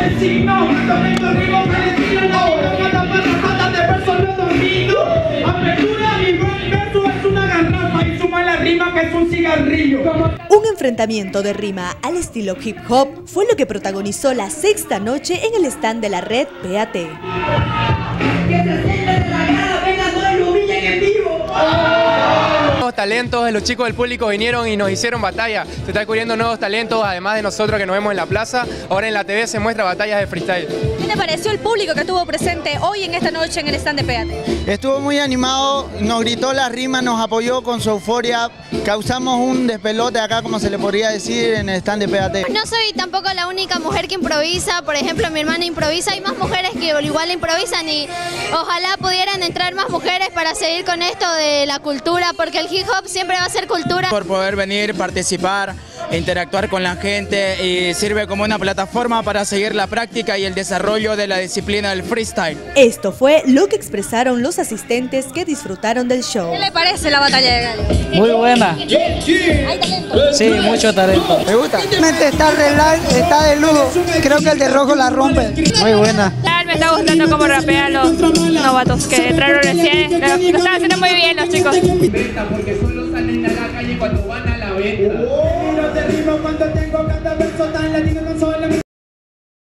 vecinos, tomando ritmo palestino, de personas dormido. Apertura, mi verso es una garrafa y suma la rima que es un cigarrillo. Un enfrentamiento de rima al estilo hip hop fue lo que protagonizó la sexta noche en el stand de la red PAT. Que se sienten relagadas, vengan, no lo humillen en vivo. Nuevos talentos, los chicos del público vinieron y nos hicieron batalla. Se están descubriendo nuevos talentos, además de nosotros que nos vemos en la plaza. Ahora en la TV se muestra batallas de freestyle. ¿Qué te pareció el público que estuvo presente hoy en esta noche en el stand de PAT? Estuvo muy animado, nos gritó las rimas, nos apoyó con su euforia. Causamos un despelote acá, como se le podría decir, en el stand de PAT. No soy tampoco la única mujer que improvisa. Por ejemplo, mi hermana improvisa. Hay más mujeres que igual improvisan y ojalá pudieran entrar más mujeres para seguir con esto de la cultura, porque el hip hop siempre va a ser cultura. Por poder venir, participar, interactuar con la gente y sirve como una plataforma para seguir la práctica y el desarrollo de la disciplina del freestyle. Esto fue lo que expresaron los asistentes que disfrutaron del show. ¿Qué le parece la batalla de gallos? Muy buena. ¿Hay talento? Sí, mucho talento. ¿Me gusta? Está relax, está de lujo. Creo que el de rojo la rompe. Muy buena. Me está gustando cómo rapean los novatos que entraron recién. Lo están haciendo muy bien los chicos. Porque solo salen a la calle cuando van a la